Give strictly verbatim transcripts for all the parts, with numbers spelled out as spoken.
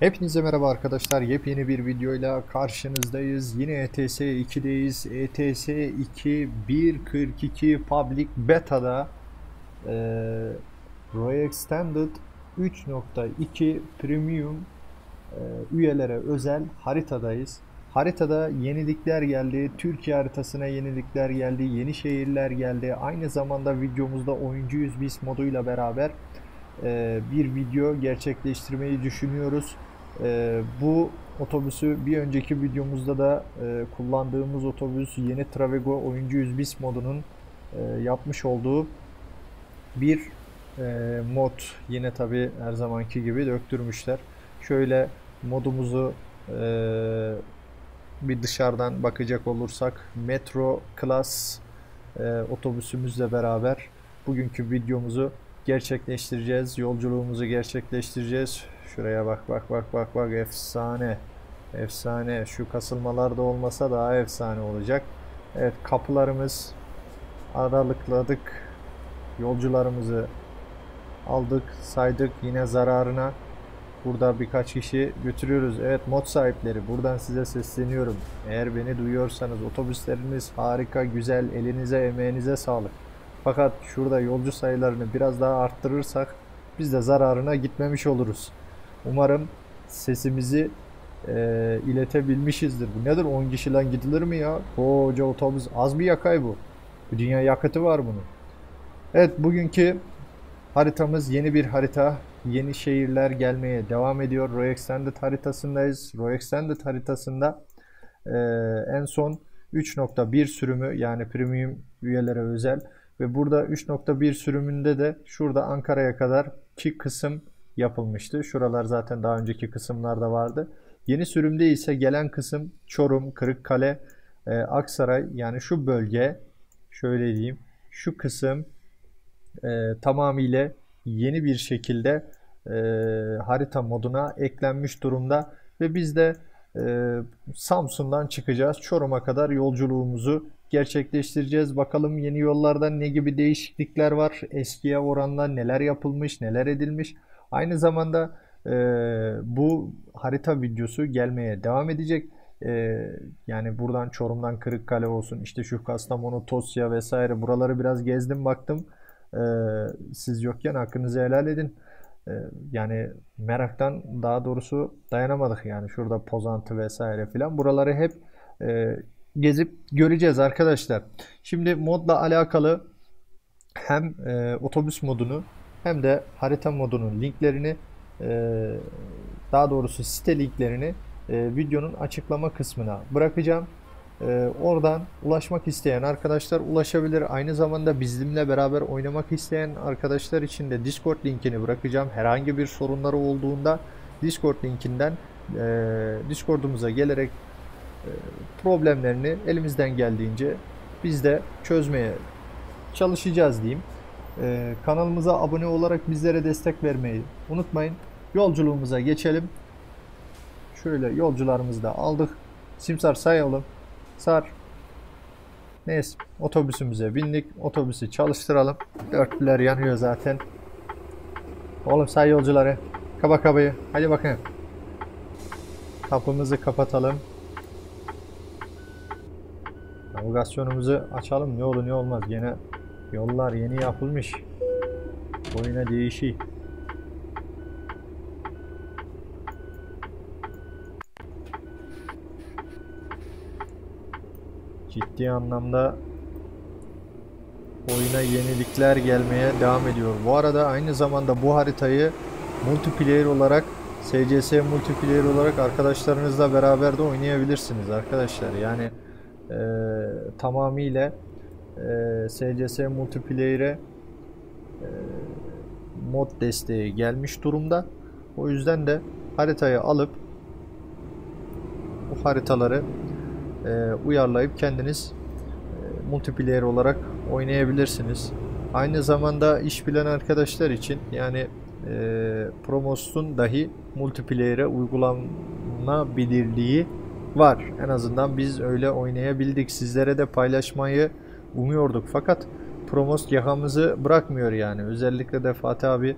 Hepinize merhaba arkadaşlar. Yepyeni bir videoyla karşınızdayız. Yine E T S iki'deyiz. E T S iki bir nokta kırk iki Public Beta'da e, Roy Extended üç nokta iki Premium e, üyelere özel haritadayız. Haritada yenilikler geldi. Türkiye haritasına yenilikler geldi. Yeni şehirler geldi. Aynı zamanda videomuzda oyuncu yüz bis moduyla beraber e, bir video gerçekleştirmeyi düşünüyoruz. Ee, bu otobüsü bir önceki videomuzda da e, kullandığımız otobüs yeni Travego oyuncu yüz bis modunun e, yapmış olduğu bir e, mod. Yine tabi her zamanki gibi döktürmüşler. Şöyle modumuzu e, bir dışarıdan bakacak olursak Metro Class e, otobüsümüzle beraber bugünkü videomuzu gerçekleştireceğiz. Yolculuğumuzu gerçekleştireceğiz. Şuraya bak bak bak bak bak, efsane. Efsane. Şu kasılmalar da olmasa daha efsane olacak. Evet, kapılarımız aralıkladık. Yolcularımızı aldık, saydık yine zararına. Burada birkaç kişi götürüyoruz. Evet, mod sahipleri, buradan size sesleniyorum. Eğer beni duyuyorsanız otobüsleriniz harika, güzel. Elinize, emeğinize sağlık. Fakat şurada yolcu sayılarını biraz daha arttırırsak biz de zararına gitmemiş oluruz. Umarım sesimizi e, iletebilmişizdir. Bu nedir? on kişiden gidilir mi ya? Koca otobüs az bir yakay bu. Bu dünya yakıtı var bunun. Evet, bugünkü haritamız yeni bir harita. Yeni şehirler gelmeye devam ediyor. Roy Extended haritasındayız. Roy Extended haritasında e, en son üç nokta bir sürümü, yani premium üyelere özel, ve burada üç nokta bir sürümünde de şurada Ankara'ya kadar ki kısım yapılmıştı. Şuralar zaten daha önceki kısımlarda vardı. Yeni sürümde ise gelen kısım Çorum, Kırıkkale, e, Aksaray, yani şu bölge, şöyle diyeyim, şu kısım e, tamamıyla yeni bir şekilde e, harita moduna eklenmiş durumda ve biz de e, Samsun'dan çıkacağız. Çorum'a kadar yolculuğumuzu gerçekleştireceğiz. Bakalım yeni yollarda ne gibi değişiklikler var, eskiye oranla neler yapılmış, neler edilmiş. Aynı zamanda e, bu harita videosu gelmeye devam edecek. E, yani buradan Çorum'dan Kırıkkale olsun, işte şu Kastamonu, Tosya vesaire, buraları biraz gezdim baktım. E, siz yokken hakkınızı helal edin. E, yani meraktan, daha doğrusu dayanamadık, yani şurada Pozantı vesaire filan, buraları hep e, gezip göreceğiz arkadaşlar. Şimdi modla alakalı hem e, otobüs modunu hem de harita modunun linklerini, e, daha doğrusu site linklerini e, videonun açıklama kısmına bırakacağım. E, oradan ulaşmak isteyen arkadaşlar ulaşabilir. Aynı zamanda bizimle beraber oynamak isteyen arkadaşlar için de Discord linkini bırakacağım. Herhangi bir sorunları olduğunda Discord linkinden e, Discord'umuza gelerek e, problemlerini elimizden geldiğince biz de çözmeye çalışacağız diyeyim. Ee, kanalımıza abone olarak bizlere destek vermeyi unutmayın. Yolculuğumuza geçelim. Şöyle yolcularımızı da aldık. Simsar say oğlum. Sar. Neyse, otobüsümüze bindik. Otobüsü çalıştıralım. Dörtlüler yanıyor zaten. Oğlum say yolcuları. Kaba kabayı. Hadi bakayım. Kapımızı kapatalım. Navigasyonumuzu açalım. Ne olur ne olmaz. Gene yollar yeni yapılmış. Oyuna değişik. Ciddi anlamda oyuna yenilikler gelmeye devam ediyor. Bu arada aynı zamanda bu haritayı multiplayer olarak, S C S multiplayer olarak arkadaşlarınızla beraber de oynayabilirsiniz arkadaşlar. Yani e, tamamıyla e, S C S multiplayer'e e, mod desteği gelmiş durumda. O yüzden de haritayı alıp bu haritaları e, uyarlayıp kendiniz e, multiplayer olarak oynayabilirsiniz. Aynı zamanda iş bilen arkadaşlar için, yani e, Promos'un dahi multiplayer'e uygulanabilirliği var. En azından biz öyle oynayabildik. Sizlere de paylaşmayı umuyorduk. Fakat Promos yakamızı bırakmıyor yani. Özellikle de Fatih abi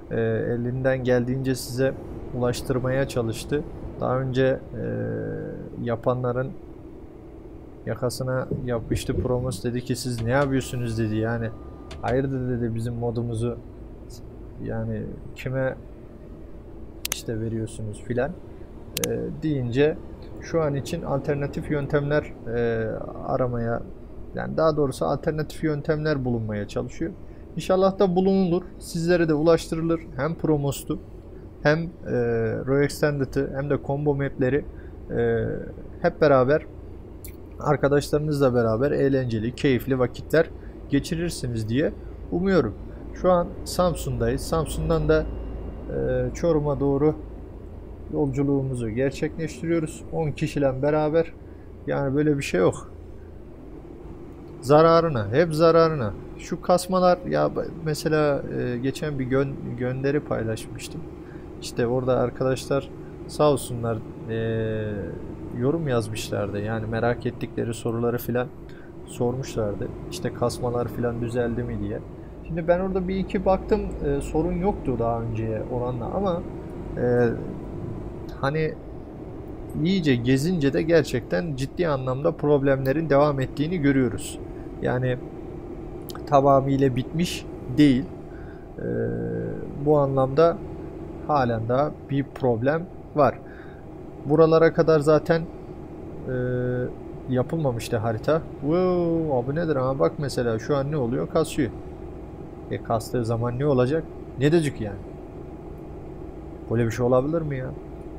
e, elinden geldiğince size ulaştırmaya çalıştı. Daha önce e, yapanların yakasına yapıştı Promos, dedi ki siz ne yapıyorsunuz dedi, yani hayırdır dedi bizim modumuzu yani kime işte veriyorsunuz filan e, deyince şu an için alternatif yöntemler e, aramaya, yani daha doğrusu alternatif yöntemler bulunmaya çalışıyor. İnşallah da bulunulur. Sizlere de ulaştırılır. Hem Promos'tu hem e, Royal Extended'ı hem de combo map'leri e, hep beraber arkadaşlarınızla beraber eğlenceli, keyifli vakitler geçirirsiniz diye umuyorum. Şu an Samsun'dayız. Samsun'dan da e, Çorum'a doğru yolculuğumuzu gerçekleştiriyoruz. on kişiyle beraber. Yani böyle bir şey yok. Zararına, hep zararına. Şu kasmalar ya, mesela e, geçen bir gö gönderi paylaşmıştım. İşte orada arkadaşlar sağ olsunlar e, yorum yazmışlardı. Yani merak ettikleri soruları filan sormuşlardı. İşte kasmalar filan düzeldi mi diye. Şimdi ben orada bir iki baktım, e, sorun yoktu daha önceye oranla ama e, hani iyice gezince de gerçekten ciddi anlamda problemlerin devam ettiğini görüyoruz. Yani tamamıyla bitmiş değil. Ee, bu anlamda halen daha bir problem var. Buralara kadar zaten e, yapılmamıştı harita. Wow, abi nedir ama bak mesela şu an ne oluyor? Kasıyor. E kastığı zaman ne olacak? Ne decik yani? Böyle bir şey olabilir mi ya?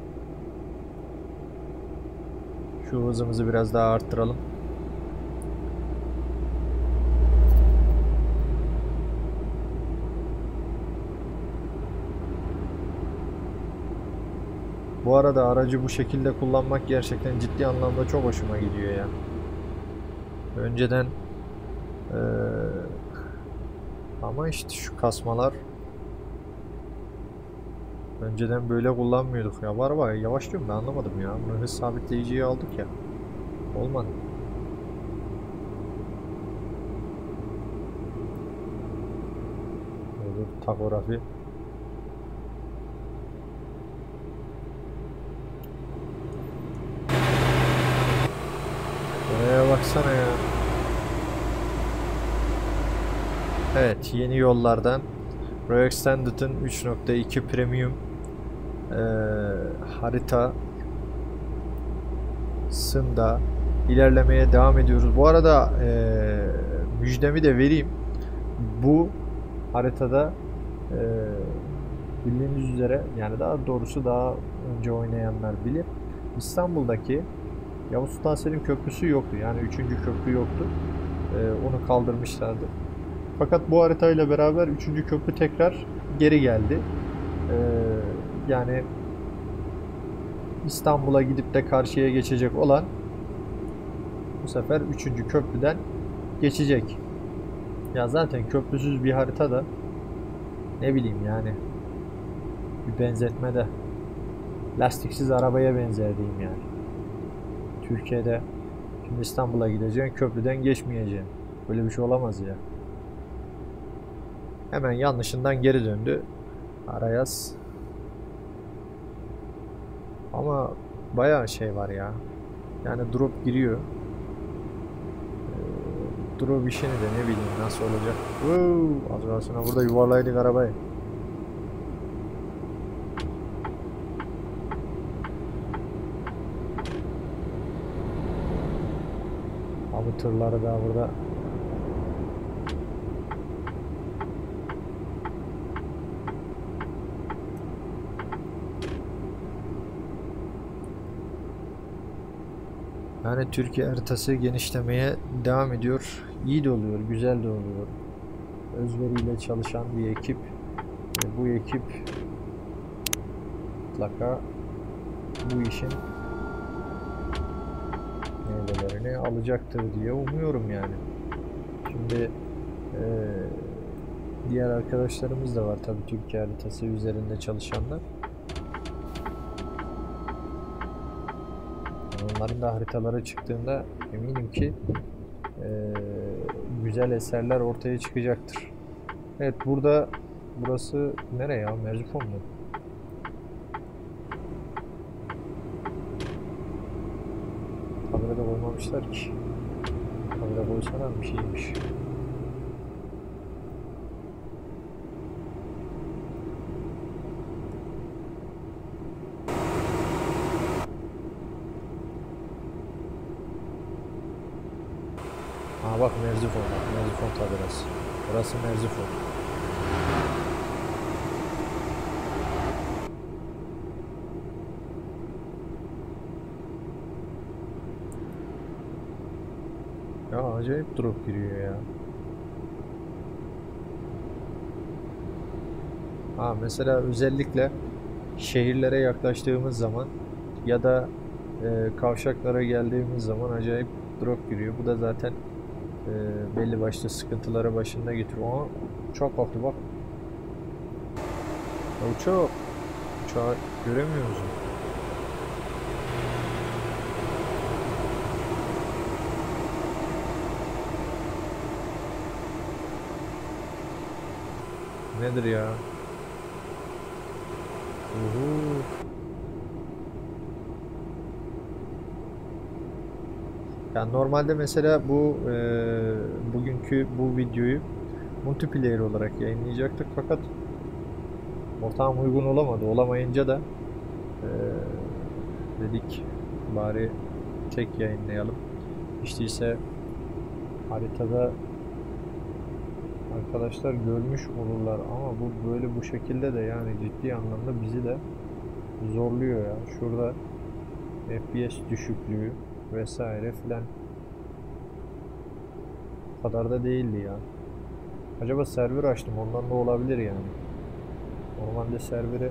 Şu hızımızı biraz daha arttıralım. Bu arada aracı bu şekilde kullanmak gerçekten ciddi anlamda çok hoşuma gidiyor ya. Önceden ee, ama işte şu kasmalar önceden böyle kullanmıyorduk ya. Var var yavaş diyorum, ben anlamadım ya. Bunu hız sabitleyiciyi aldık ya. Olmadı. Böyle takografi. Oraya baksana ya. Evet, yeni yollardan Royal Extended'ın üç nokta iki Premium e, harita sında ilerlemeye devam ediyoruz. Bu arada e, müjdemi de vereyim. Bu haritada e, bildiğiniz üzere, yani daha doğrusu daha önce oynayanlar bilir, İstanbul'daki Yavuz Sultan Selim Köprüsü yoktu. Yani üçüncü köprü yoktu. E, onu kaldırmışlardı. Fakat bu haritayla beraber üçüncü köprü tekrar geri geldi. E, yani İstanbul'a gidip de karşıya geçecek olan bu sefer üçüncü köprüden geçecek. Ya zaten köprüsüz bir haritada ne bileyim yani bir benzetme de lastiksiz arabaya benzer diyeyim yani. Türkiye'de şimdi İstanbul'a gideceksin, köprüden geçmeyeceksin. Böyle bir şey olamaz ya. Hemen yanlışından geri döndü Arayaz. Ama bayağı şey var ya. Yani drop giriyor. Ee, drop işini de ne bileyim nasıl olacak. Wow, az daha sonra burada yuvarlaydık arabayı. Abi tırları da burada. Yani Türkiye haritası genişlemeye devam ediyor. İyi de oluyor, güzel de oluyor. Özveriyle çalışan bir ekip. Ve bu ekip mutlaka bu işin meyvelerini alacaktır diye umuyorum yani. Şimdi e, diğer arkadaşlarımız da var tabii Türkiye haritası üzerinde çalışanlar. Onların da haritaları çıktığında eminim ki e, güzel eserler ortaya çıkacaktır. Evet, burada Burası nereye ya? Merzifon mu? Tabela da koymamışlar ki. Tabela koysalar bir şeymiş. Aa bak Merzifon, bak Merzifon tabelası. Burası Merzifon. Ya acayip drop giriyor ya. Ha mesela özellikle şehirlere yaklaştığımız zaman ya da e, kavşaklara geldiğimiz zaman acayip drop giriyor. Bu da zaten e, belli başlı sıkıntılara başında getiriyor. Ama çok korktu bak. Ya uçağı, uçağı göremiyor musun? Nedir ya? Uhu. Yani normalde mesela bu e, bugünkü bu videoyu multiplayer olarak yayınlayacaktık fakat ortam uygun olamadı. Olamayınca da e, dedik bari tek yayınlayalım. İşte ise haritada arkadaşlar görmüş olurlar ama bu böyle bu şekilde de yani ciddi anlamda bizi de zorluyor ya. Şurada F P S düşüklüğü vesaire filan o kadar da değildi ya. Acaba server açtım ondan da olabilir yani. Normalde serveri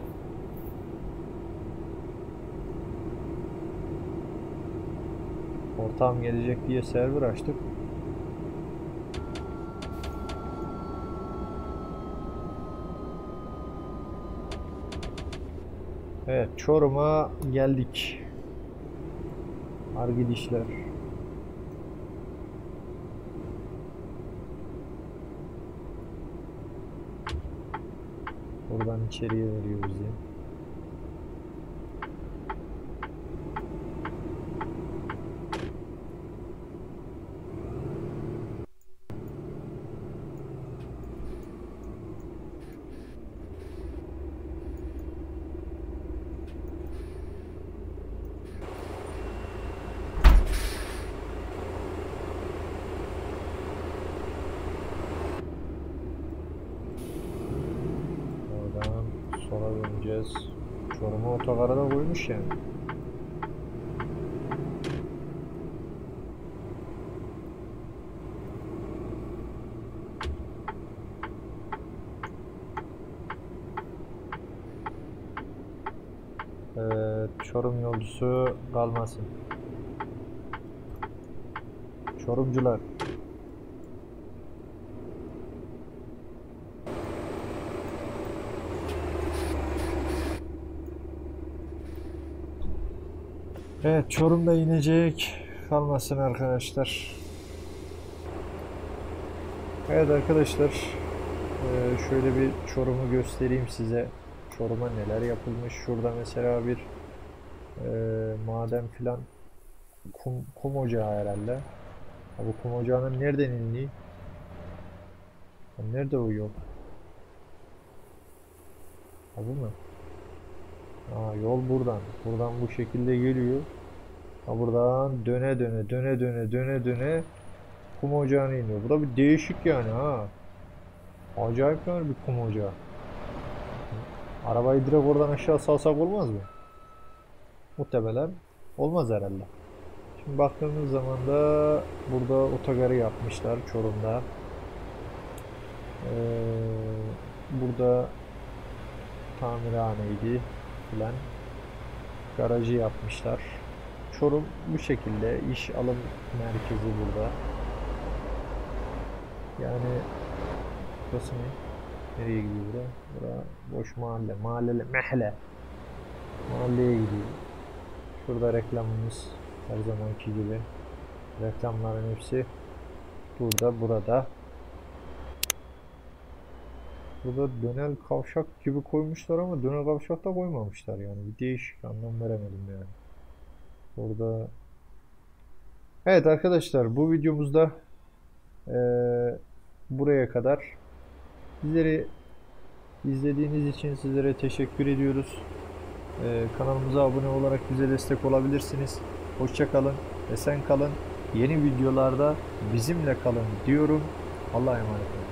ortağım gelecek diye server açtık. Evet, Çorum'a geldik. Har gidişler. Buradan içeriye veriyor bizi. Oradan sola döneceğiz. Çorum'a otogara da koymuş yani. Evet, Çorum yolcusu kalmasın. Çorumcular. Evet, Çorum'da inecek. Kalmasın arkadaşlar. Evet arkadaşlar. Ee, şöyle bir Çorum'u göstereyim size. Çorum'a neler yapılmış. Şurada mesela bir e, maden filan kum, kum ocağı herhalde. Ha, bu kum ocağının nereden indiği? Nerede o yol? Ha, bu mu? Aa, yol buradan. Buradan bu şekilde geliyor. Ha, buradan döne döne döne döne döne döne kum ocağına iniyor. Bu da bir değişik yani ha. Acayip yani bir kum ocağı. Arabayı direkt oradan aşağı salsak olmaz mı? Muhtemelen olmaz herhalde. Şimdi baktığımız zaman da burada otogarı yapmışlar Çorum'da. Ee, burada tamirhaneydi filan. Garajı yapmışlar. Çorum bu şekilde iş alım merkezi burada. Yani burası ne? Nereye gidiyor bura? Bura boş mahalle. Mahalleli, mehle. Mahalleye gidiyor. Şurada reklamımız her zamanki gibi. Reklamların hepsi burada, burada. Burada dönel kavşak gibi koymuşlar ama dönel kavşak da koymamışlar yani. Bir değişik, anlam veremedim yani. Orada. Evet arkadaşlar, bu videomuzda eee, buraya kadar. Sizleri izlediğiniz için sizlere teşekkür ediyoruz. Eee, kanalımıza abone olarak bize destek olabilirsiniz. Hoşça kalın, esen kalın. Yeni videolarda bizimle kalın diyorum. Allah'a emanet olun.